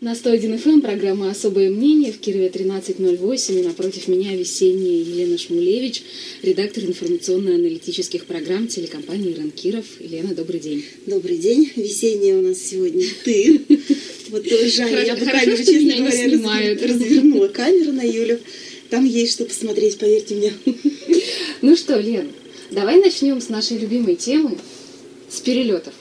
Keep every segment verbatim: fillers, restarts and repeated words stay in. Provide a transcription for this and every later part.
На сто один эф эм программа «Особое мнение» в Кирове тринадцать ноль восемь. И напротив меня весенняя Елена Шмулевич, редактор информационно-аналитических программ телекомпании РЕН Киров. Елена, добрый день. Добрый день. Весенняя у нас сегодня ты. Вот жаль, я бы камеру, честно говоря, развернула камеру на Юлю. Там есть что посмотреть, поверьте мне. Ну что, Лен, давай начнем с нашей любимой темы, с перелетов.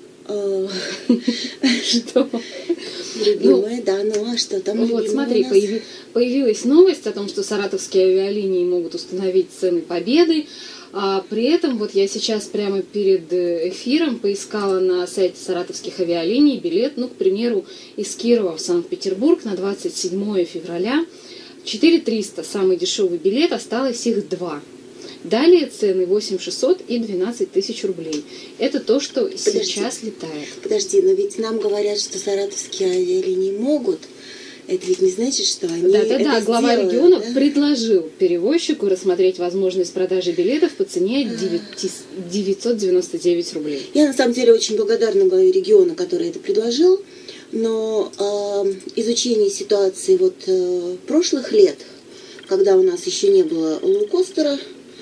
Что? Любимая, ну, да, ну а что там? Вот смотри, появи, появилась новость о том, что саратовские авиалинии могут установить цены Победы. А при этом вот я сейчас прямо перед эфиром поискала на сайте саратовских авиалиний билет, ну, к примеру, из Кирова в Санкт-Петербург на двадцать седьмое февраля. четыре триста самый дешевый билет, осталось их два. Далее цены восемь шестьсот и двенадцать тысяч рублей. Это то, что Подожди. сейчас летает. Подожди, но ведь нам говорят, что саратовские авиалинии могут. Это ведь не значит, что они Да, да, это да. Глава сделают, региона да? предложил перевозчику рассмотреть возможность продажи билетов по цене девятьсот девяносто девять рублей. Я на самом деле очень благодарна главе региона, который это предложил. Но э, изучение ситуации вот э, прошлых лет, когда у нас еще не было лоукостера,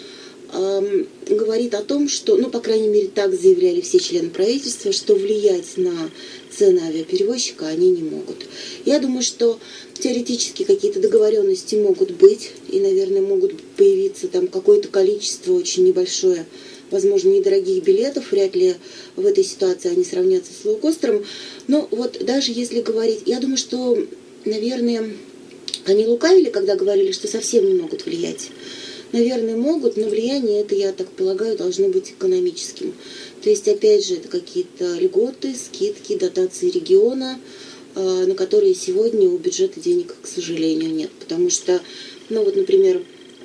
э, говорит о том, что, ну, по крайней мере, так заявляли все члены правительства, что влиять на цены авиаперевозчика они не могут. Я думаю, что теоретически какие-то договоренности могут быть, и, наверное, могут появиться там какое-то количество очень небольшое, возможно, недорогих билетов, вряд ли в этой ситуации они сравнятся с лоукостером. Но вот даже если говорить, я думаю, что, наверное, они лукавили, когда говорили, что совсем не могут влиять. Наверное, могут, но влияние это, я так полагаю, должно быть экономическим. То есть, опять же, это какие-то льготы, скидки, дотации региона, на которые сегодня у бюджета денег, к сожалению, нет. Потому что, ну вот, например,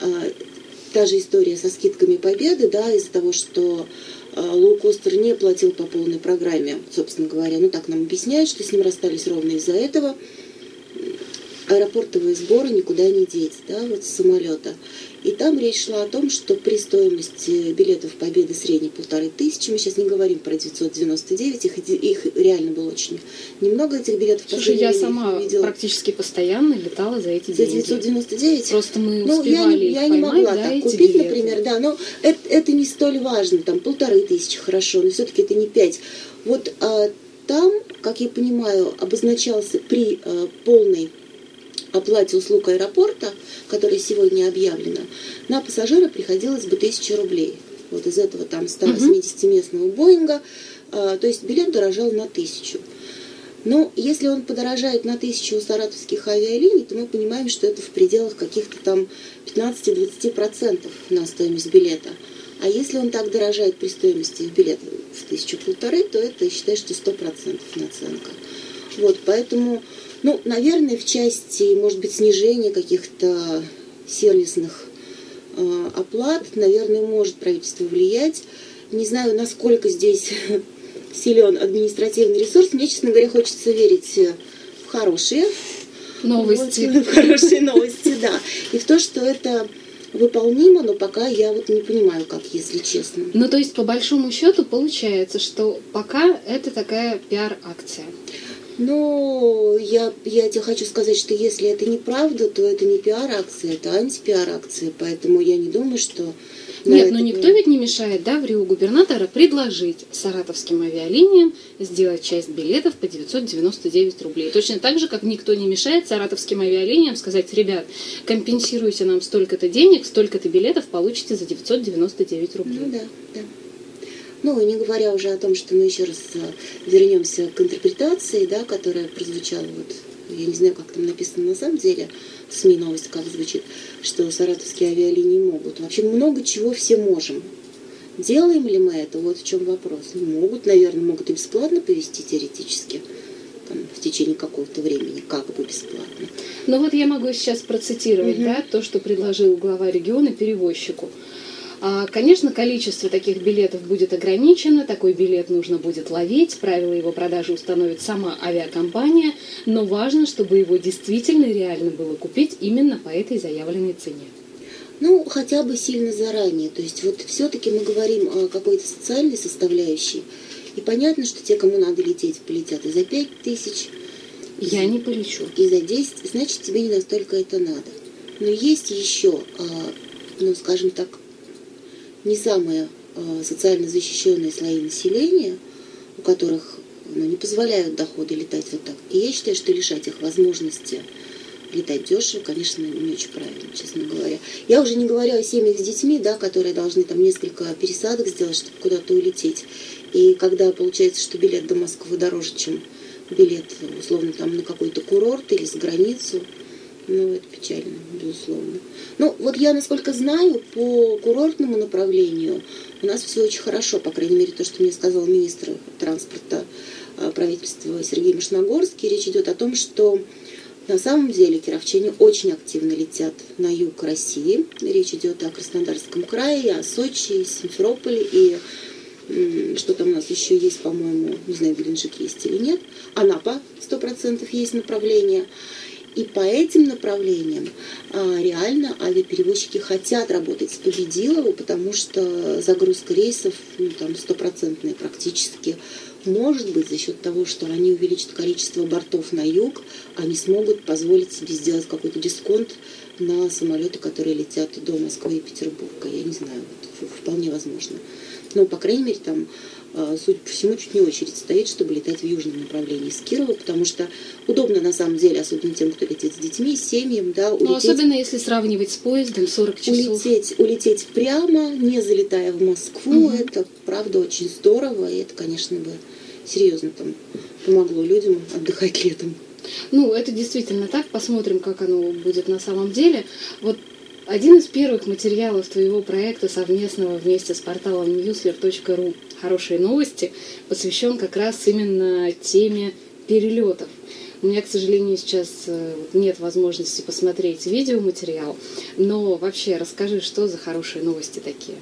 та же история со скидками Победы, да, из-за того, что лоукостер не платил по полной программе, собственно говоря, ну так нам объясняют, что с ним расстались ровно из-за этого. Аэропортовые сборы никуда не деть, да, вот с самолета. И там речь шла о том, что при стоимости билетов Победы средней полторы тысячи, мы сейчас не говорим про девятьсот девяносто девять, их, их реально было очень немного, этих билетов. Слушай, я сама видела. Практически постоянно летала за эти деньги. За девятьсот девяносто девять? Просто мы ну, успевали я, я их не поймать, могла да, так эти купить, билеты. Например, да, но это, это не столь важно, там полторы тысячи хорошо, но все-таки это не пять. Вот а, там, как я понимаю, обозначался при а, полной оплате услуг аэропорта, которая сегодня объявлена, на пассажира приходилось бы тысяча рублей. Вот из этого там ста восьмидесятиместного Боинга, а, то есть билет дорожал на тысячу. Но если он подорожает на тысячу у саратовских авиалиний, то мы понимаем, что это в пределах каких-то там пятнадцати-двадцати процентов на стоимость билета. А если он так дорожает при стоимости билета в тысячу-полторы, то это, я считаю, что сто процентов наценка. Вот, поэтому... Ну, наверное, в части, может быть, снижения каких-то сервисных э, оплат, наверное, может правительство влиять. Не знаю, насколько здесь силен административный ресурс. Мне, честно говоря, хочется верить в хорошие новости. Вот, в хорошие новости, да. И в то, что это выполнимо, но пока я вот не понимаю, как, если честно. Ну, то есть, по большому счету, получается, что пока это такая пиар-акция. Но я, я тебе хочу сказать, что если это неправда, то это не пиар-акция, это анти-пиар-акция, поэтому я не думаю, что... Нет, но никто ведь не мешает, да, в РИО губернатора предложить саратовским авиалиниям сделать часть билетов по девятьсот девяносто девять рублей. Точно так же, как никто не мешает саратовским авиалиниям сказать: ребят, компенсируйте нам столько-то денег, столько-то билетов получите за девятьсот девяносто девять рублей. Ну да, да. Ну, и не говоря уже о том, что мы еще раз вернемся к интерпретации, да, которая прозвучала, вот, я не знаю, как там написано на самом деле, в СМИ новость как звучит, что саратовские авиалинии могут. Вообще много чего все можем. Делаем ли мы это? Вот в чем вопрос. Могут, наверное, могут и бесплатно повезти теоретически, там, в течение какого-то времени, как бы бесплатно. Ну вот я могу сейчас процитировать, угу. да, то, что предложил глава региона перевозчику. Конечно, количество таких билетов будет ограничено, такой билет нужно будет ловить, правила его продажи установит сама авиакомпания, но важно, чтобы его действительно реально было купить именно по этой заявленной цене. Ну, хотя бы сильно заранее. То есть вот все-таки мы говорим о какой-то социальной составляющей. И понятно, что те, кому надо лететь, полетят и за пять тысяч, Я не полечу. И за десять, значит, тебе не настолько это надо. Но есть еще, ну, скажем так, не самые социально защищенные слои населения, у которых ну, не позволяют доходы летать вот так. И я считаю, что лишать их возможности летать дешево, конечно, не очень правильно, честно говоря. Я уже не говорю о семьях с детьми, да, которые должны там несколько пересадок сделать, чтобы куда-то улететь. И когда получается, что билет до Москвы дороже, чем билет, условно, там на какой-то курорт или за границу, ну, это печально, безусловно. Ну, вот я, насколько знаю, по курортному направлению у нас все очень хорошо, по крайней мере, то, что мне сказал министр транспорта правительства Сергей Машногорский. Речь идет о том, что на самом деле кировчане очень активно летят на юг России. Речь идет о Краснодарском крае, о Сочи, Симферополе и что там у нас еще есть, по-моему, не знаю, Геленджик есть или нет. Анапа сто процентов есть направление. И по этим направлениям а, реально авиаперевозчики хотят работать с Победилова, потому что загрузка рейсов ну, там стопроцентная практически. Может быть, за счет того, что они увеличат количество бортов на юг, они смогут позволить себе сделать какой-то дисконт на самолеты, которые летят до Москвы и Петербурга. Я не знаю, вот, вполне возможно. Но, по крайней мере, там, судя по всему, чуть не очередь стоит, чтобы летать в южном направлении с Кирова, потому что удобно, на самом деле, особенно тем, кто летит с детьми, с семьями, да, улететь... Ну, особенно если сравнивать с поездом, сорок часов. Улететь, улететь прямо, не залетая в Москву, угу. Это, правда, очень здорово, и это, конечно, бы серьезно там помогло людям отдыхать летом. Ну, это действительно так. Посмотрим, как оно будет на самом деле. Вот один из первых материалов твоего проекта совместного вместе с порталом ньюслер точка ру «Хорошие новости» посвящен как раз именно теме перелетов. У меня, к сожалению, сейчас нет возможности посмотреть видеоматериал, но вообще расскажи, что за хорошие новости такие?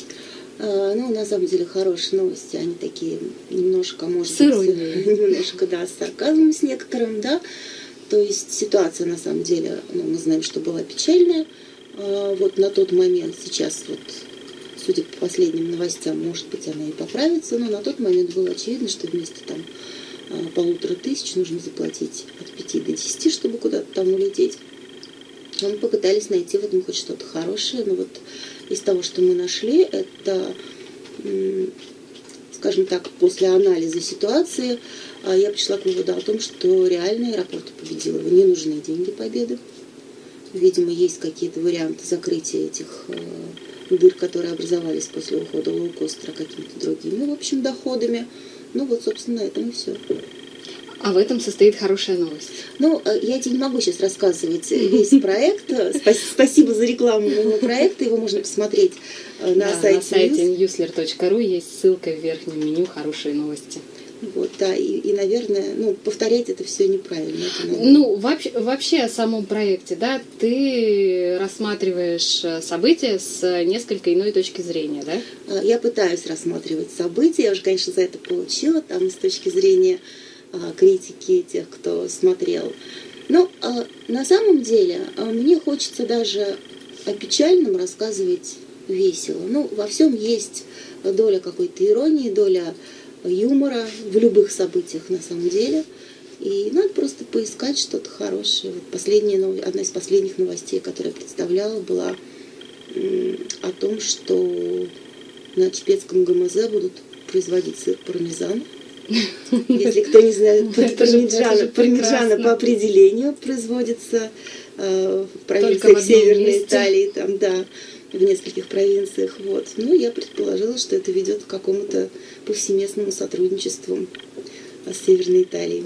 А, ну, на самом деле, хорошие новости, они такие немножко, может с иронией. быть, немножко, да, с сарказмом с некоторым, да. То есть ситуация, на самом деле, ну, мы знаем, что была печальная. Вот на тот момент, сейчас вот, судя по последним новостям, может быть, она и поправится, но на тот момент было очевидно, что вместо там полутора тысяч нужно заплатить от пяти до десяти, чтобы куда-то там улететь. Мы попытались найти в этом хоть что-то хорошее, но вот из того, что мы нашли, это, скажем так, после анализа ситуации, я пришла к выводу о том, что реально аэропорту Победилова не нужны деньги Победы. Видимо, есть какие-то варианты закрытия этих э, дыр, которые образовались после ухода лоукостера какими-то другими, в общем, доходами. Ну вот, собственно, на этом и все. А в этом состоит хорошая новость. Ну, я тебе не могу сейчас рассказывать весь проект. Спасибо за рекламу моего проекта. Его можно посмотреть на да, сайте. На сайте ньюслер точка ру есть ссылка в верхнем меню «Хорошие новости». Вот, да, и, и, наверное, ну, повторять это все неправильно. Это, ну, вообще, вообще о самом проекте, да, ты рассматриваешь события с несколько иной точки зрения, да? Я пытаюсь рассматривать события, я уже, конечно, за это получила, там, с точки зрения а, критики тех, кто смотрел. Но а, на самом деле а, мне хочется даже о печальном рассказывать весело. Ну, во всем есть доля какой-то иронии, доля юмора в любых событиях на самом деле. И надо просто поискать что-то хорошее. Вот последняя, одна из последних новостей, которую я представляла, была о том, что на Чепецком ГМЗ будут производить сыр пармезан. Если кто не знает, пармиджана по определению производится в провинциях Северной Италии, там, да, в нескольких провинциях. Вот. Ну, я предположила, что это ведет к какому-то повсеместному сотрудничеству с Северной Италией.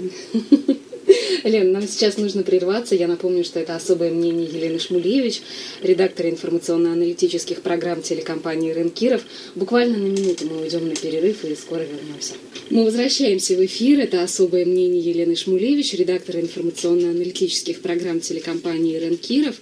Лен, нам сейчас нужно прерваться. Я напомню, что это особое мнение Елены Шмулевич, редактора информационно-аналитических программ телекомпании РЕН Киров. Буквально на минуту мы уйдем на перерыв и скоро вернемся. Мы возвращаемся в эфир. Это особое мнение Елены Шмулевич, редактора информационно-аналитических программ телекомпании РЕН Киров.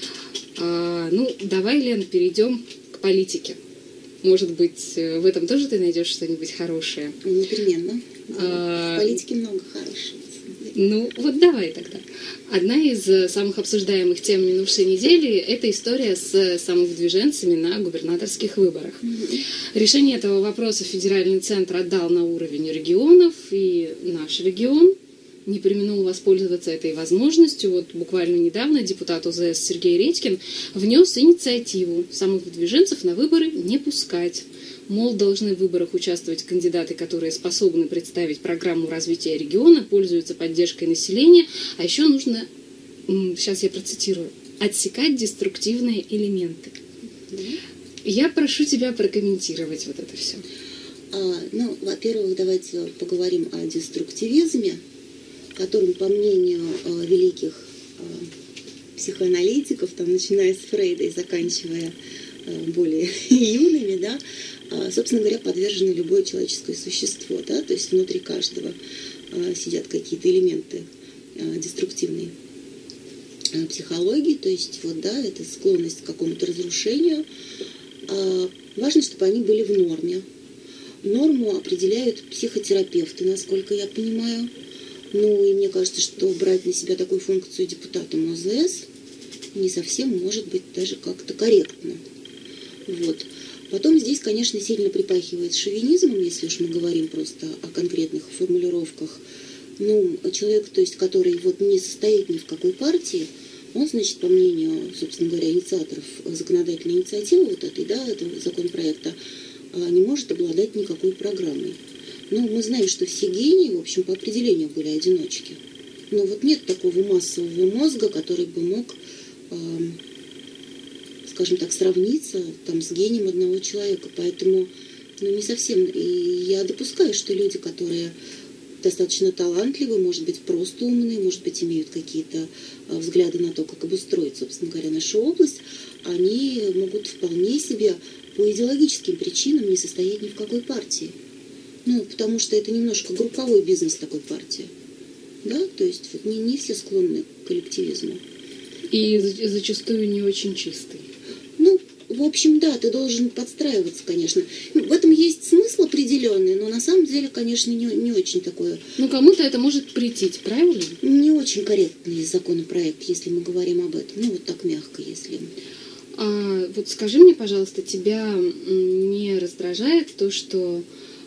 А, ну, давай, Лен, перейдем к политике. Может быть, в этом тоже ты найдешь что-нибудь хорошее? Непременно. А, в политике много хорошего. Ну, вот давай тогда. Одна из самых обсуждаемых тем минувшей недели – это история с самовыдвиженцами на губернаторских выборах. Mm-hmm. Решение этого вопроса федеральный центр отдал на уровень регионов, и наш регион не преминул воспользоваться этой возможностью. Вот буквально недавно депутат ОЗС Сергей Редькин внес инициативу самых выдвиженцев на выборы не пускать. Мол, должны в выборах участвовать кандидаты, которые способны представить программу развития региона, пользуются поддержкой населения, а еще нужно, сейчас я процитирую, отсекать деструктивные элементы. Я прошу тебя прокомментировать вот это все. А, ну, во-первых, давайте поговорим о деструктивизме, которым, по мнению а, великих а, психоаналитиков, там, начиная с Фрейда и заканчивая а, более юными, да, а, собственно говоря, подвержено любое человеческое существо, да, то есть внутри каждого а, сидят какие-то элементы а, деструктивной а, психологии, то есть вот, да, это склонность к какому-то разрушению. А, важно, чтобы они были в норме. Норму определяют психотерапевты, насколько я понимаю. Ну, и мне кажется, что брать на себя такую функцию депутатом ОЗС не совсем может быть даже как-то корректно. Вот. Потом здесь, конечно, сильно припахивает шовинизмом, если уж мы говорим просто о конкретных формулировках. Ну, человек, то есть, который вот не состоит ни в какой партии, он, значит, по мнению, собственно говоря, инициаторов законодательной инициативы вот этой, да, этого законопроекта, не может обладать никакой программой. Но мы знаем, что все гении, в общем, по определению были одиночки. Но вот нет такого массового мозга, который бы мог, э, скажем так, сравниться там, с гением одного человека. Поэтому, ну, не совсем. И я допускаю, что люди, которые достаточно талантливы, может быть, просто умные, может быть, имеют какие-то э, взгляды на то, как обустроить, собственно говоря, нашу область, они могут вполне себе по идеологическим причинам не состоять ни в какой партии. Ну, потому что это немножко групповой бизнес такой партии. Да, то есть вот, не, не все склонны к коллективизму. И зачастую не очень чистый. Ну, в общем, да, ты должен подстраиваться, конечно. В этом есть смысл определенный, но на самом деле, конечно, не, не очень такое... Ну, кому-то это может претить, правильно? Не очень корректный законопроект, если мы говорим об этом. Ну, вот так мягко, если... А, вот скажи мне, пожалуйста, тебя не раздражает то, что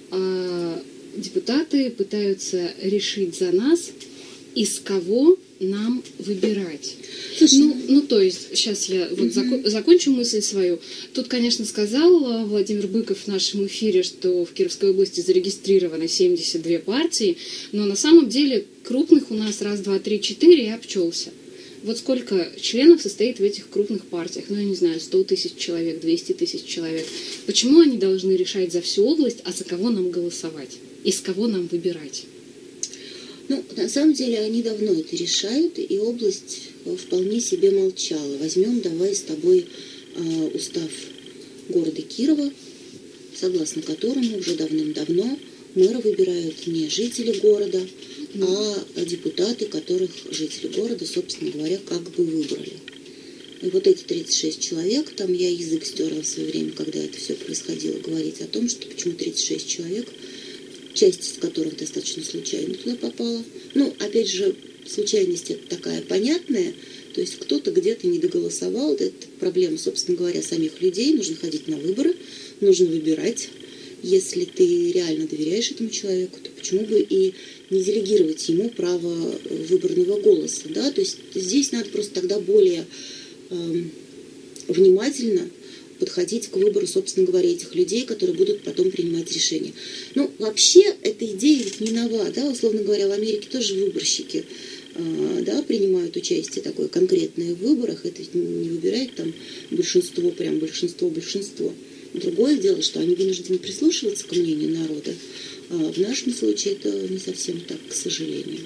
а, депутаты пытаются решить за нас, из кого нам выбирать? Слушай, ну, ну, то есть, сейчас я вот угу. зако- закончу мысль свою. Тут, конечно, сказал Владимир Быков в нашем эфире, что в Кировской области зарегистрировано семьдесят две партии, но на самом деле крупных у нас раз, два, три, четыре и обчелся. Вот сколько членов состоит в этих крупных партиях? Ну, я не знаю, сто тысяч человек, двести тысяч человек. Почему они должны решать за всю область, а за кого нам голосовать? Из кого нам выбирать? Ну, на самом деле, они давно это решают, и область вполне себе молчала. Возьмем, давай с тобой э, устав города Кирова, согласно которому уже давным-давно мэра выбирают не жители города, а депутаты, которых жители города, собственно говоря, как бы выбрали. И вот эти тридцать шесть человек, там я язык стерла в свое время, когда это все происходило, говорить о том, что почему тридцать шесть человек, часть из которых достаточно случайно туда попала. Ну, опять же, случайность это такая понятная, то есть кто-то где-то не доголосовал, это проблема, собственно говоря, самих людей, нужно ходить на выборы, нужно выбирать. Если ты реально доверяешь этому человеку, то почему бы и не делегировать ему право выборного голоса, да? То есть здесь надо просто тогда более э, внимательно подходить к выбору, собственно говоря, этих людей, которые будут потом принимать решения. Ну, вообще, эта идея ведь не нова, да? Условно говоря, в Америке тоже выборщики э, да, принимают участие такое конкретное в выборах, это ведь не выбирает там большинство, прям большинство-большинство. Другое дело, что они вынуждены прислушиваться к мнению народа. А в нашем случае это не совсем так, к сожалению.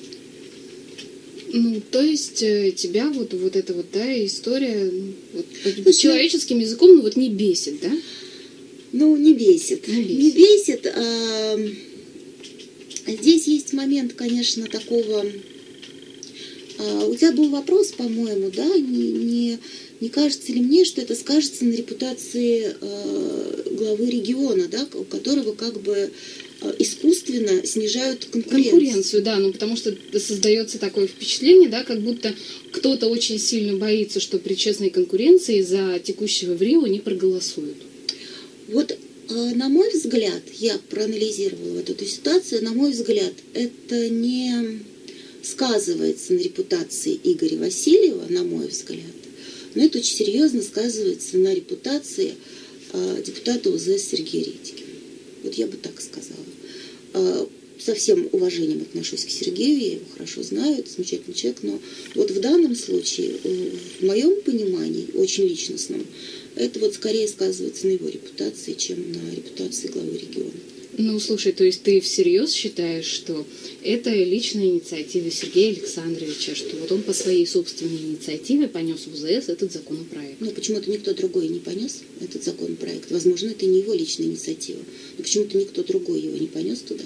Ну, то есть тебя вот, вот эта вот, да, история вот, ну, человеческим языком, ну, вот не бесит, да? Ну, не бесит. Не бесит. Не бесит. А, здесь есть момент, конечно, такого... А, у тебя был вопрос, по-моему, да, не... не Не кажется ли мне, что это скажется на репутации э, главы региона, да, у которого как бы э, искусственно снижают конкуренцию? Конкуренцию, да, ну потому что создается такое впечатление, да, как будто кто-то очень сильно боится, что при честной конкуренции за текущего в Рио не проголосуют. Вот, э, на мой взгляд, я проанализировала вот эту ситуацию, на мой взгляд, это не сказывается на репутации Игоря Васильева, на мой взгляд, но это очень серьезно сказывается на репутации э, депутата УЗС Сергея Редькина. Вот я бы так сказала. Э, со всем уважением отношусь к Сергею, я его хорошо знаю, это замечательный человек, но вот в данном случае, в моем понимании, очень личностном, это вот скорее сказывается на его репутации, чем на репутации главы региона. Ну, слушай, то есть ты всерьез считаешь, что это личная инициатива Сергея Александровича, что вот он по своей собственной инициативе понес в УЗС этот законопроект? Ну, почему-то никто другой не понес этот законопроект. Возможно, это не его личная инициатива, но почему-то никто другой его не понес туда.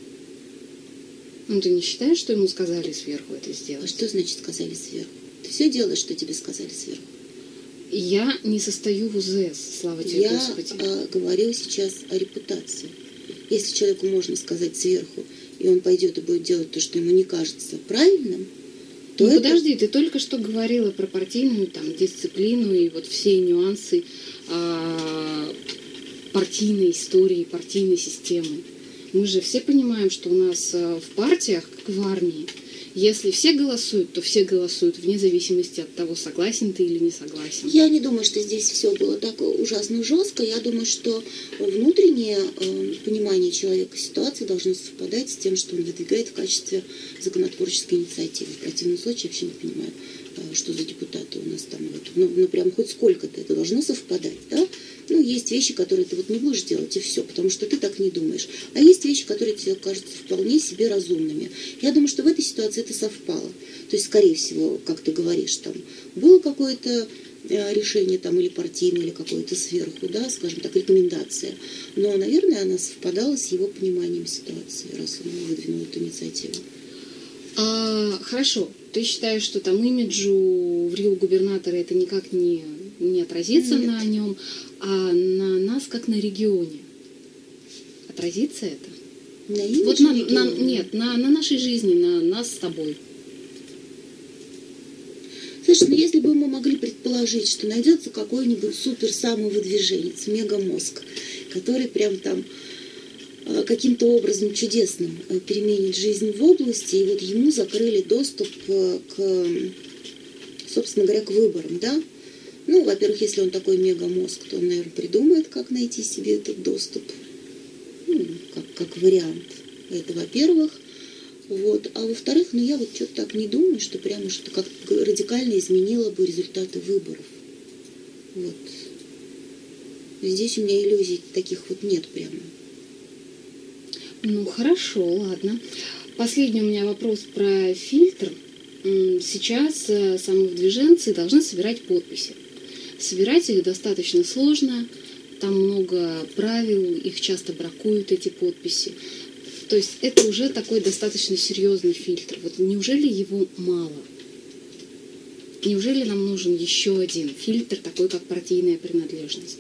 Ну, ты не считаешь, что ему сказали сверху это сделать? А что значит сказали сверху? Ты все делаешь, что тебе сказали сверху. Я не состою в УЗС, слава тебе, Я Господи. а, говорю сейчас о репутации. Если человеку можно сказать сверху, и он пойдет и будет делать то, что ему не кажется правильным, то ну, это... подожди, ты только что говорила про партийную там, дисциплину и вот все нюансы а, партийной истории, партийной системы. Мы же все понимаем, что у нас в партиях, как в армии, если все голосуют, то все голосуют вне зависимости от того, согласен ты или не согласен. Я не думаю, что здесь все было так ужасно жестко. Я думаю, что внутреннее э, понимание человека ситуации должно совпадать с тем, что он выдвигает в качестве законотворческой инициативы. В противном случае я вообще не понимаю, э, что за депутаты у нас там. Ну, ну прям хоть сколько-то это должно совпадать, да? Ну, есть вещи, которые ты вот не будешь делать, и все, потому что ты так не думаешь. А есть вещи, которые тебе кажутся вполне себе разумными. Я думаю, что в этой ситуации это совпало. То есть, скорее всего, как ты говоришь, там было какое-то решение там или партийное, или какое-то сверху, да, скажем так, рекомендация. Но, наверное, она совпадала с его пониманием ситуации, раз он выдвинул эту инициативу. А, хорошо. Ты считаешь, что там имиджу в Рио губернатора это никак не, не отразится Нет. на нем, а на нас, как на регионе? Отразится это? На имидже вот на, региона? на, нет, на, на нашей жизни, на нас с тобой. Слушай, ну если бы мы могли предположить, что найдется какой-нибудь супер самовыдвиженец, мегамозг, который прям там каким-то образом чудесным переменит жизнь в области, и вот ему закрыли доступ к, собственно говоря, к выборам, да? Ну, во-первых, если он такой мегамозг, то он, наверное, придумает, как найти себе этот доступ, ну, как, как вариант. Это, во-первых. Вот. А во-вторых, ну, я вот что-то так не думаю, что прямо что-то как радикально изменило бы результаты выборов. Вот. Здесь у меня иллюзий таких вот нет прямо. Ну, хорошо, ладно. Последний у меня вопрос про фильтр. Сейчас самовыдвиженцы должны собирать подписи. Собирать их достаточно сложно, там много правил, их часто бракуют, эти подписи. То есть это уже такой достаточно серьезный фильтр. Вот неужели его мало? Неужели нам нужен еще один фильтр, такой как партийная принадлежность?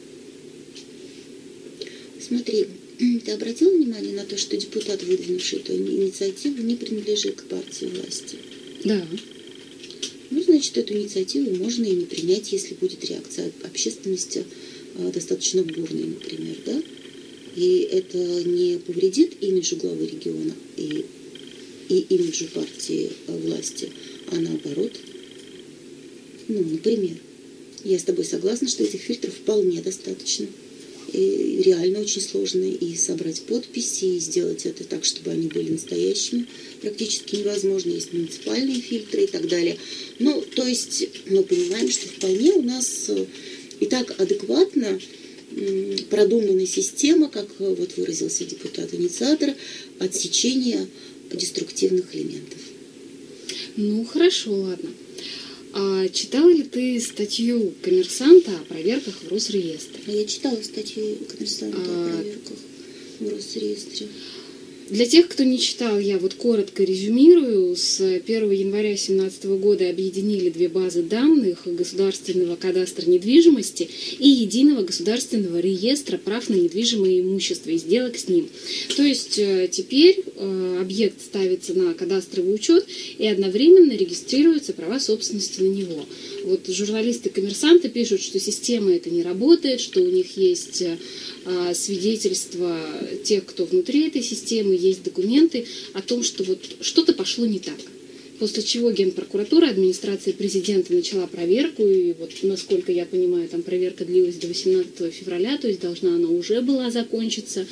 Смотри, ты обратил внимание на то, что депутат, выдвинувший эту инициативу, не принадлежит к партии власти? Да. Ну, значит, эту инициативу можно и не принять, если будет реакция общественности э, достаточно бурной, например, да? И это не повредит имиджу главы региона и, и имиджу партии э, власти, а наоборот. Ну, например, я с тобой согласна, что этих фильтров вполне достаточно. И реально очень сложно и собрать подписи, и сделать это так, чтобы они были настоящими. Практически невозможно. Есть муниципальные фильтры и так далее. Ну, то есть мы понимаем, что вполне у нас и так адекватно продумана система, как вот выразился депутат-инициатор, отсечения деструктивных элементов. Ну, хорошо, ладно. А читала ли ты статью «Коммерсанта» о проверках в Росреестре? А я читала статью «Коммерсанта» а... о проверках в Росреестре. Для тех, кто не читал, я вот коротко резюмирую. С первого января две тысячи семнадцатого года объединили две базы данных Государственного кадастра недвижимости и Единого государственного реестра прав на недвижимое имущество и сделок с ним. То есть теперь объект ставится на кадастровый учет и одновременно регистрируются права собственности на него. Вот журналисты-коммерсанты пишут, что система эта не работает, что у них есть свидетельства тех, кто внутри этой системы, якобы есть документы о том, что вот что-то пошло не так. После чего Генпрокуратура, администрация президента начала проверку, и вот, насколько я понимаю, там проверка длилась до восемнадцатого февраля, то есть должна она уже была закончиться.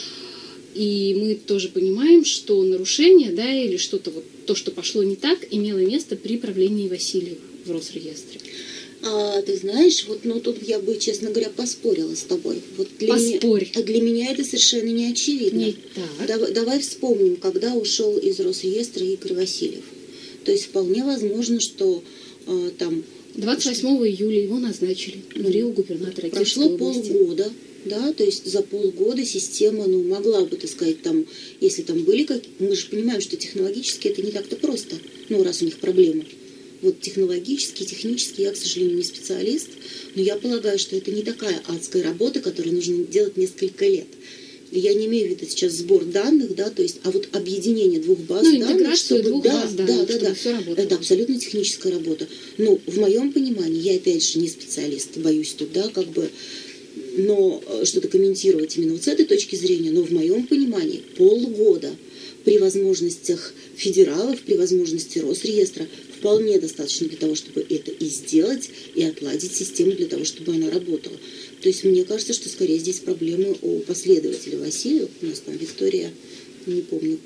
И мы тоже понимаем, что нарушение, да, или что-то вот, то, что пошло не так, имело место при правлении Васильева в Росреестре. А, ты знаешь, вот, ну тут я бы, честно говоря, поспорила с тобой. Вот для Поспорь. Меня, для меня это совершенно не очевидно. Не так. Давай, давай вспомним, когда ушел из Росреестра Игорь Васильев. То есть вполне возможно, что э, там... двадцать восьмого июля его назначили на Рио губернатора Прошло Кировской области. полгода, да, то есть за полгода система, ну, могла бы, так сказать, там, если там были какие... Мы же понимаем, что технологически это не так-то просто, ну, раз у них проблемы. Вот технологически, технически я, к сожалению, не специалист, но я полагаю, что это не такая адская работа, которую нужно делать несколько лет. Я не имею в виду сейчас сбор данных, да, то есть, а вот объединение двух баз ну, данных, чтобы, двух да, баз да, данных, да, чтобы да, все работало. это абсолютно техническая работа. Ну, в моем понимании, я опять же не специалист, боюсь тут, да, как бы, но что-то комментировать именно вот с этой точки зрения, но в моем понимании полгода при возможностях федералов, при возможности Росреестра вполне достаточно для того, чтобы это и сделать, и отладить систему для того, чтобы она работала. То есть мне кажется, что скорее здесь проблемы у последователя Васильева. У нас там Виктория, не помню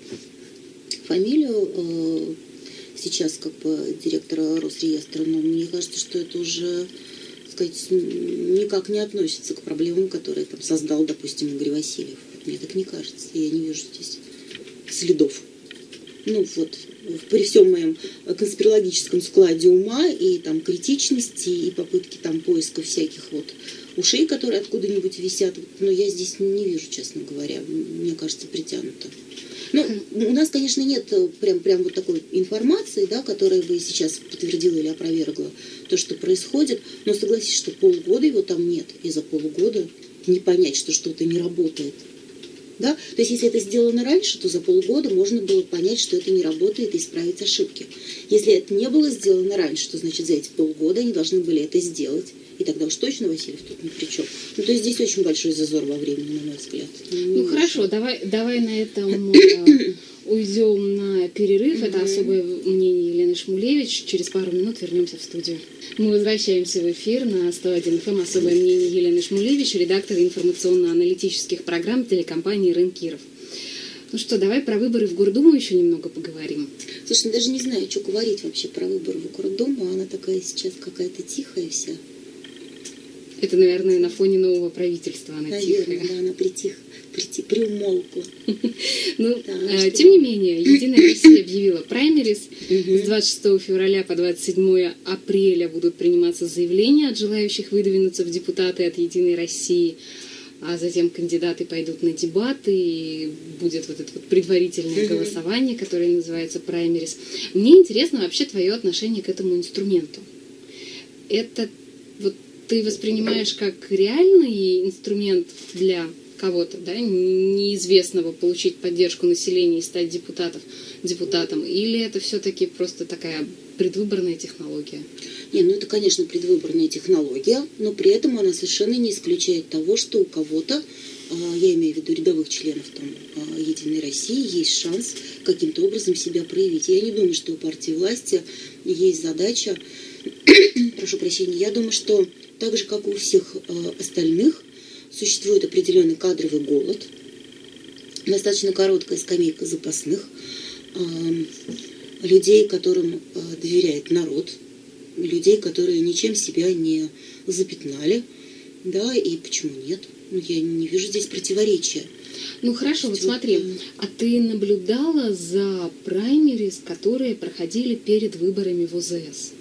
фамилию, э, сейчас как бы директора Росреестра, но мне кажется, что это уже, так сказать, никак не относится к проблемам, которые там создал, допустим, Игорь Васильев. Мне так не кажется. Я не вижу здесь следов. Ну вот, при всем моем конспирологическом складе ума и там критичности, и попытки там поиска всяких вот ушей, которые откуда-нибудь висят, но я здесь не вижу, честно говоря, мне кажется, притянуто. Ну, у нас, конечно, нет прям, прям вот такой информации, да, которая бы сейчас подтвердила или опровергла то, что происходит, но согласись, что полгода его там нет, и за полгода не понять, что что-то не работает. Да? То есть, если это сделано раньше, то за полгода можно было понять, что это не работает, и исправить ошибки. Если это не было сделано раньше, то значит за эти полгода они должны были это сделать. И тогда уж точно Васильев тут ни при чем. Ну, то есть здесь очень большой зазор во времени, на мой взгляд. Не ну, очень. Хорошо, давай, давай на этом э, уйдем на перерыв. Это особое мнение Елены Шмулевич. Через пару минут вернемся в студию. Мы возвращаемся в эфир на сто один эф эм. Особое мнение Елены Шмулевич, редактор информационно-аналитических программ телекомпании «Рен Киров». Ну что, давай про выборы в Гордуму еще немного поговорим. Слушай, ну, даже не знаю, что говорить вообще про выборы в Гордуму. Она такая сейчас какая-то тихая вся. Это, наверное, на фоне нового правительства она Наверное, тихая. да, она притих, прити, приумолкла. Ну, Да, э, что- тем не менее, Единая Россия объявила праймерис. Мгм. С двадцать шестого февраля по двадцать седьмое апреля будут приниматься заявления от желающих выдвинуться в депутаты от Единой России. А затем кандидаты пойдут на дебаты, и будет вот это вот предварительное Мгм. голосование, которое называется праймерис. Мне интересно вообще твое отношение к этому инструменту. Это вот ты воспринимаешь как реальный инструмент для кого-то, да, неизвестного, получить поддержку населения и стать депутатов, депутатом, или это все-таки просто такая предвыборная технология? Не, ну это, конечно, предвыборная технология, но при этом она совершенно не исключает того, что у кого-то, а, я имею в виду рядовых членов там, а, Единой России, есть шанс каким-то образом себя проявить. Я не думаю, что у партии власти есть задача, прошу прощения, я думаю, что так же, как и у всех а, остальных, существует определенный кадровый голод, достаточно короткая скамейка запасных, а, людей, которым а, доверяет народ, людей, которые ничем себя не запятнали, да, и почему нет? Ну, я не вижу здесь противоречия. Ну хорошо, вот Вот, смотри, э, а ты наблюдала за праймерис, которые проходили перед выборами в о зэ эс?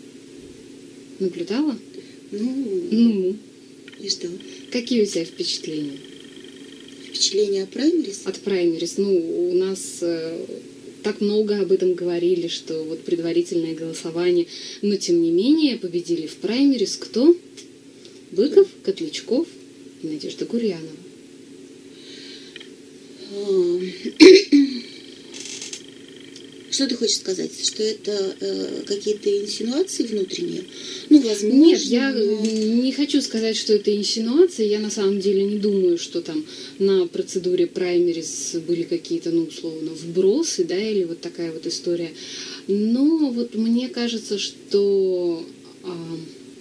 Наблюдала? Ну, Ну, и что? какие у тебя впечатления Впечатление о праймерис? от праймерис? Ну, у нас э, так много об этом говорили, что вот предварительное голосование, но тем не менее победили в праймерис кто? Быков, Котлячков и Надежда Гурьянова. А, Что ты хочешь сказать? Что это э, какие-то инсинуации внутренние? Ну, возможно. Нет, я не хочу сказать, что это инсинуации. Я на самом деле не думаю, что там на процедуре праймерис были какие-то, ну, условно, вбросы, да, или вот такая вот история. Но вот мне кажется, что... А,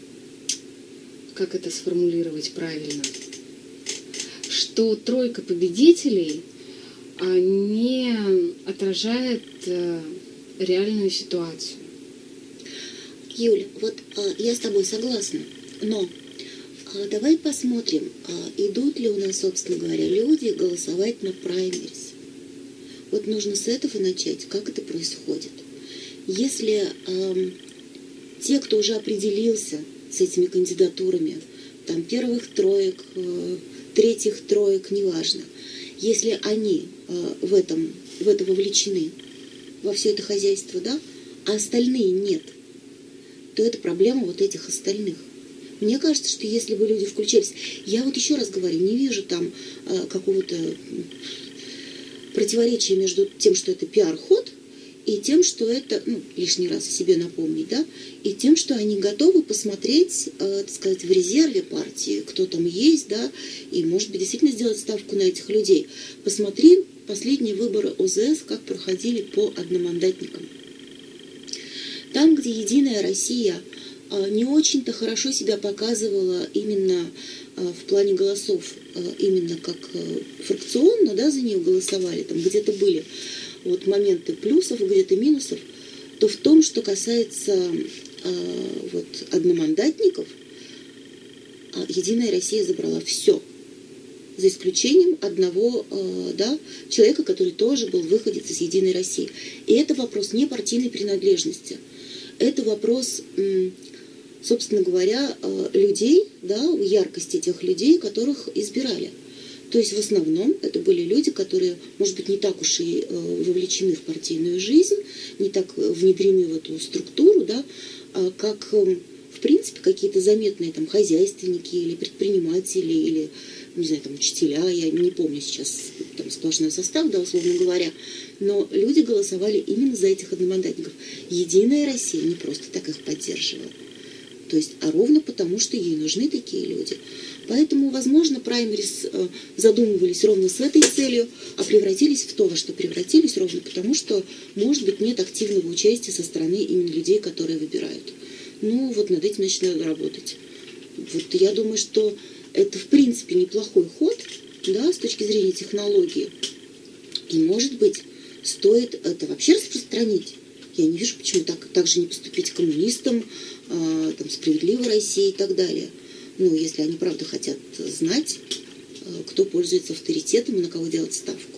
как это сформулировать правильно? Что тройка победителей не отражает реальную ситуацию. Юль, вот я с тобой согласна, но давай посмотрим, идут ли у нас, собственно говоря, люди голосовать на праймерис. Вот нужно с этого начать, как это происходит. Если э, те, кто уже определился с этими кандидатурами, там первых троек, э, третьих троек, неважно, если они э, в этом, в это вовлечены, во все это хозяйство, да, а остальные нет, то это проблема вот этих остальных. Мне кажется, что если бы люди включились... Я вот еще раз говорю, не вижу там э, какого-то противоречия между тем, что это пиар-ход, и тем, что это, ну, лишний раз себе напомнить, да, и тем, что они готовы посмотреть, э, так сказать, в резерве партии, кто там есть, да, и, может быть, действительно сделать ставку на этих людей. Посмотри последние выборы О З С, как проходили по одномандатникам. Там, где «Единая Россия» э, не очень-то хорошо себя показывала именно э, в плане голосов, э, именно как э, фракционно, да, за нее голосовали, там где-то были вот моменты плюсов, где-то минусов, то в том, что касается э, вот, одномандатников, э, «Единая Россия» забрала все, за исключением одного э, да, человека, который тоже был выходец из «Единой России». И это вопрос не партийной принадлежности, это вопрос, э, собственно говоря, э, людей, да, яркости тех людей, которых избирали. То есть в основном это были люди, которые, может быть, не так уж и э, вовлечены в партийную жизнь, не так внедрены в эту структуру, да, а как, э, в принципе, какие-то заметные там хозяйственники или предприниматели, или, не знаю, там, учителя, я не помню сейчас там сплошной состав, да, условно говоря, но люди голосовали именно за этих одномандатников. «Единая Россия» не просто так их поддерживала. То есть, а ровно потому, что ей нужны такие люди. Поэтому, возможно, праймерис задумывались ровно с этой целью, а превратились в то, во что превратились, ровно потому, что, может быть, нет активного участия со стороны именно людей, которые выбирают. Ну, вот над этим, значит, надо работать. Вот я думаю, что это, в принципе, неплохой ход, да, с точки зрения технологии. И, может быть, стоит это вообще распространить. Я не вижу, почему так, так же не поступить коммунистам, э, там, «Справедливой России» и так далее. Ну, если они правда хотят знать, э, кто пользуется авторитетом и на кого делать ставку.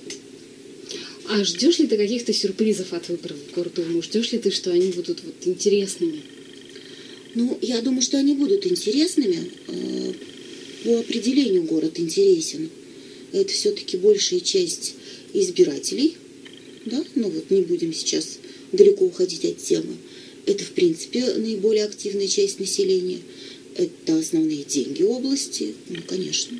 А ждешь ли ты каких-то сюрпризов от выборов в Гордуму? Ждешь ли ты, что они будут вот интересными? Ну, я думаю, что они будут интересными. Э, по определению город интересен. Это все-таки большая часть избирателей. Да? Ну вот не будем сейчас далеко уходить от темы. Это, в принципе, наиболее активная часть населения. Это основные деньги области. Ну, конечно.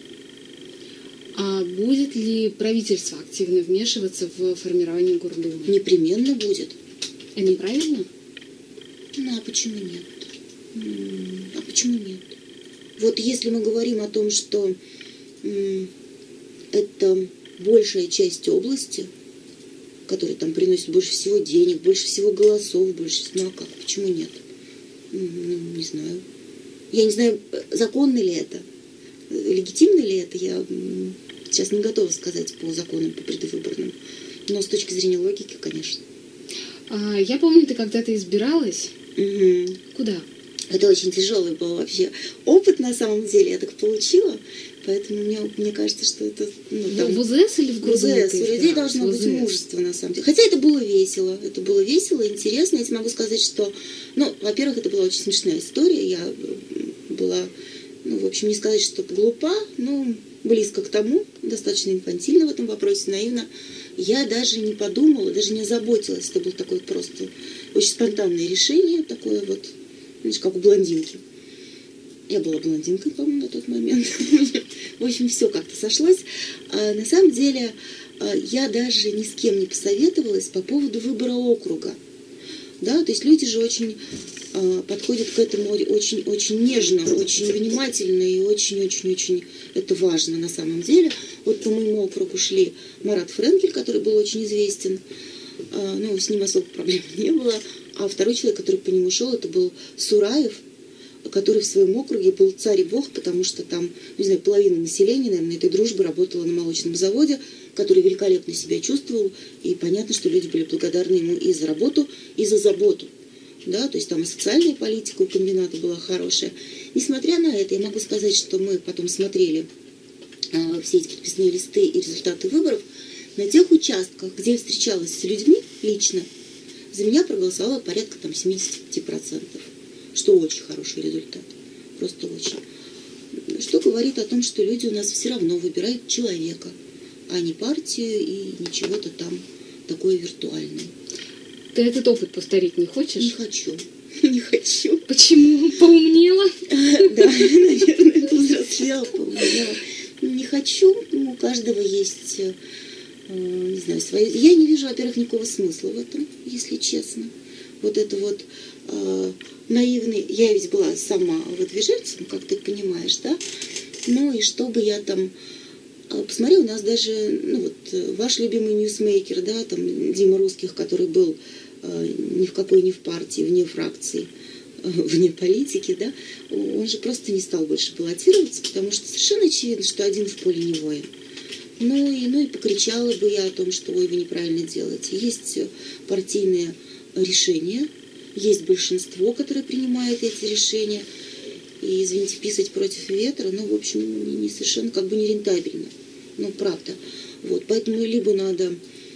А будет ли правительство активно вмешиваться в формирование Гордумы? Непременно будет. Это правильно? Ну, а почему нет? А почему нет? Вот если мы говорим о том, что это большая часть области, которая там приносит больше всего денег, больше всего голосов, больше... Ну, а как? Почему нет? Ну, не знаю. Я не знаю, законно ли это, легитимно ли это, я сейчас не готова сказать по законам, по предвыборным. Но с точки зрения логики, конечно. А, я помню, ты когда-то избиралась. Угу. Куда? Это очень тяжелый был вообще опыт, на самом деле, я так получила. Поэтому мне, мне кажется, что это... Ну, там, в О З С или в Гордуму? В О З С. У людей должно быть мужество, на самом деле. Хотя это было весело. Это было весело, интересно. Я тебе могу сказать, что... Ну, во-первых, это была очень смешная история. Я была, ну, в общем, не сказать, что глупа, но близко к тому. Достаточно инфантильна в этом вопросе, наивно. Я даже не подумала, даже не озаботилась. Это было такое просто очень спонтанное решение. Такое вот, знаешь, как у блондинки. Я была блондинкой, по-моему, на тот момент. В общем, все как-то сошлось. А на самом деле, я даже ни с кем не посоветовалась по поводу выбора округа. Да, то есть люди же очень э, подходят к этому очень-очень нежно, очень внимательно и очень-очень-очень это важно на самом деле. Вот по моему округу шли Марат Френкель, который был очень известен, э, ну, с ним особо проблем не было. А второй человек, который по нему шел, это был Сураев, который в своем округе был царь и бог, потому что там, не знаю, половина населения, наверное, этой дружбы работала на молочном заводе, который великолепно себя чувствовал, и понятно, что люди были благодарны ему и за работу, и за заботу. Да, то есть там и социальная политика у комбината была хорошая. Несмотря на это, я могу сказать, что мы потом смотрели э, все эти подписные листы и результаты выборов. На тех участках, где я встречалась с людьми лично, за меня проголосовало порядка там семьдесят пять процентов. Что очень хороший результат. Просто очень. Что говорит о том, что люди у нас все равно выбирают человека, а не партию и не чего-то там такое виртуальное. Ты этот опыт повторить не хочешь? Не хочу. Не хочу. Почему? Поумнела? Да, наверное, повзрослела, поумнела. Не хочу. У каждого есть, не знаю, свои... Я не вижу, во-первых, никакого смысла в этом, если честно. Вот это вот э, наивный... Я ведь была сама выдвиженцем, как ты понимаешь, да? Ну и чтобы я там... Посмотри, у нас даже, ну вот, ваш любимый ньюсмейкер, да, там, Дима Русских, который был э, ни в какой ни в партии, вне фракции, э, вне политики, да, он же просто не стал больше баллотироваться, потому что совершенно очевидно, что один в поле не воин. Ну и, ну и покричала бы я о том, что ой, вы неправильно делаете. Есть партийные решения, есть большинство, которое принимает эти решения. И, извините, писать против ветра, ну, в общем, не совершенно как бы не рентабельно. Ну, правда. Вот, поэтому либо надо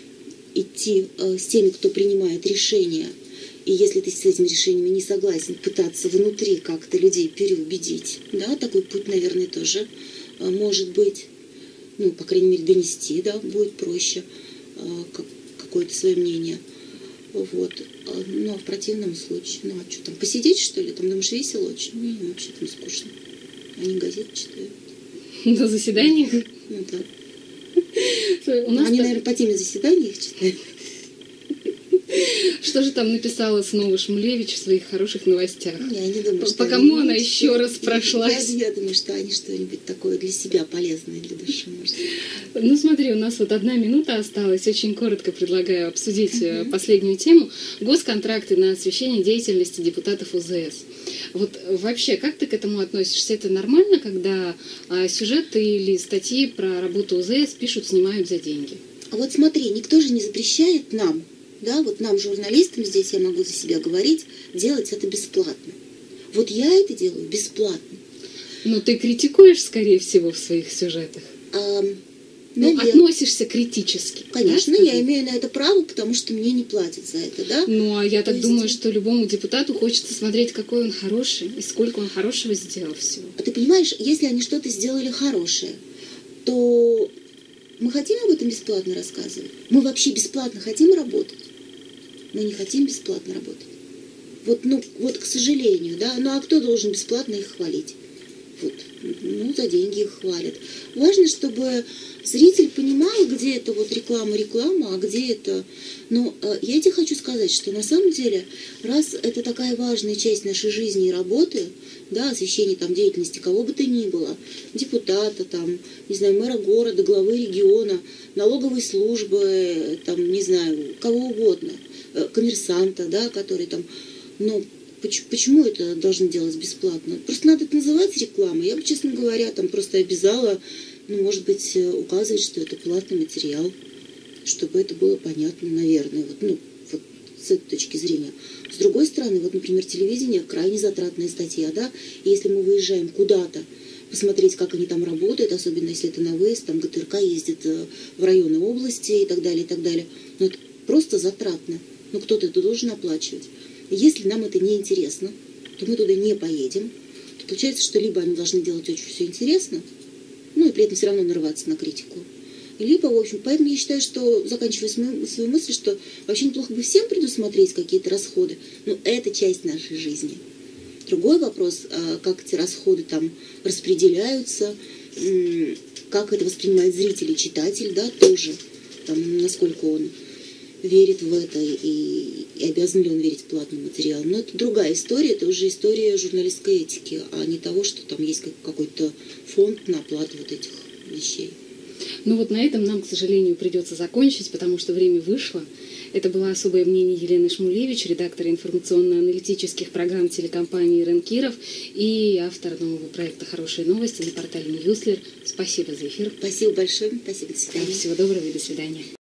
идти э, с теми, кто принимает решения, и если ты с этими решениями не согласен, пытаться внутри как-то людей переубедить. Да, такой путь, наверное, тоже э, может быть. Ну, по крайней мере, донести, да, будет проще э, как, какое-то свое мнение. Вот. Ну, а в противном случае, ну, а что там, посидеть, что ли? Там, думаешь, весело очень? Не, вообще там скучно. Они газеты читают. На заседаниях? Ну, да. У нас Они, так... наверное, по теме заседаний их читают. Что же там написала снова Шмулевич в своих хороших новостях? Я не думаю, что По кому она еще раз прошлась? Я, я думаю, что они что-нибудь такое для себя полезное для души, может. Ну смотри, у нас вот одна минута осталась. Очень коротко предлагаю обсудить uh-huh. последнюю тему. Госконтракты на освещение деятельности депутатов УЗС. Вот вообще, как ты к этому относишься? Это нормально, когда а, сюжеты или статьи про работу УЗС пишут, снимают за деньги? А вот смотри, никто же не запрещает нам, да, вот нам, журналистам, здесь я могу за себя говорить, делать это бесплатно. Вот я это делаю бесплатно. Но ты критикуешь, скорее всего, в своих сюжетах? А, ну, относишься критически. Конечно, да, я имею на это право, потому что мне не платят за это, да? Ну, а я так есть... думаю, что любому депутату хочется смотреть, какой он хороший и сколько он хорошего сделал всего. А ты понимаешь, если они что-то сделали хорошее, то мы хотим об этом бесплатно рассказывать? Мы вообще бесплатно хотим работать? Мы не хотим бесплатно работать. Вот, ну, вот, к сожалению, да. Ну, а кто должен бесплатно их хвалить? Вот, ну, за деньги их хвалят. Важно, чтобы зритель понимал, где это вот реклама-реклама, а где это... Но э, я тебе хочу сказать, что на самом деле, раз это такая важная часть нашей жизни и работы, да, освещение там деятельности кого бы то ни было, депутата, там, не знаю, мэра города, главы региона, налоговой службы, там, не знаю, кого угодно, коммерсанта, да, который там, ну, почему, почему это должны делать бесплатно? Просто надо это называть рекламой. Я бы, честно говоря, там просто обязала, ну, может быть, указывать, что это платный материал, чтобы это было понятно, наверное, вот, ну, вот с этой точки зрения. С другой стороны, вот, например, телевидение крайне затратная статья, да, и если мы выезжаем куда-то, посмотреть, как они там работают, особенно если это на выезд, там ГТРК ездит в районы области и так далее, и так далее, но это просто затратно. Но кто-то это должен оплачивать. И если нам это не интересно, то мы туда не поедем. То получается, что либо они должны делать очень все интересно, ну и при этом все равно нарываться на критику. Либо, в общем, поэтому я считаю, что, заканчивая свою, свою мысль, что вообще неплохо бы всем предусмотреть какие-то расходы, но это часть нашей жизни. Другой вопрос, как эти расходы там распределяются, как это воспринимает зритель и читатель, да, тоже. там, насколько он верит в это и, и обязан ли он верить платным материалам. Но это другая история, это уже история журналистской этики, а не того, что там есть какой-то фонд на оплату вот этих вещей. Ну вот на этом нам, к сожалению, придется закончить, потому что время вышло. Это было особое мнение Елены Шмулевич, редактора информационно-аналитических программ телекомпании РЕН Киров и автор нового проекта «Хорошие новости» на портале Ньюслер. Спасибо за эфир. Спасибо большое. Спасибо. До свидания. Всего доброго и до свидания.